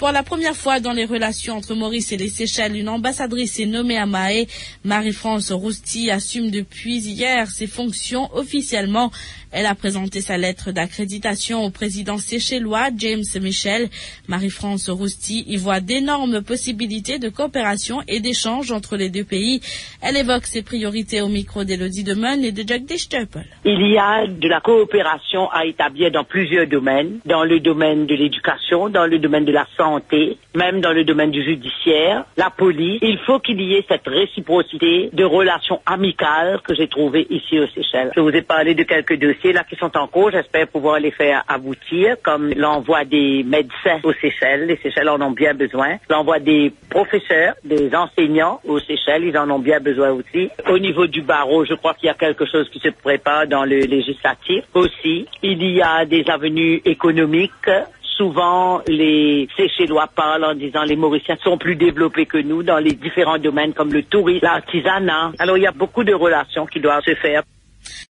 Pour la première fois dans les relations entre Maurice et les Seychelles, une ambassadrice est nommée à Mahé. Marie-France Rousti assume depuis hier ses fonctions officiellement. Elle a présenté sa lettre d'accréditation au président séchellois James Michel. Marie-France Rousti y voit d'énormes possibilités de coopération et d'échange entre les deux pays. Elle évoque ses priorités au micro d'Élodie Demeun et de Jagdish Turpel. Il y a de la coopération à établir dans plusieurs domaines, dans le domaine de l'éducation, dans le domaine de la santé, même dans le domaine du judiciaire, la police. Il faut qu'il y ait cette réciprocité de relations amicales que j'ai trouvées ici aux Seychelles. Je vous ai parlé de quelques dossiers là qui sont en cours. J'espère pouvoir les faire aboutir, comme l'envoi des médecins aux Seychelles. Les Seychelles en ont bien besoin. L'envoi des professeurs, des enseignants aux Seychelles, ils en ont bien besoin aussi. Au niveau du barreau, je crois qu'il y a quelque chose qui se prépare dans le législatif aussi. Il y a des avenues économiques. Souvent, les Seychellois parlent en disant les Mauriciens sont plus développés que nous dans les différents domaines comme le tourisme, l'artisanat. Alors, il y a beaucoup de relations qui doivent se faire.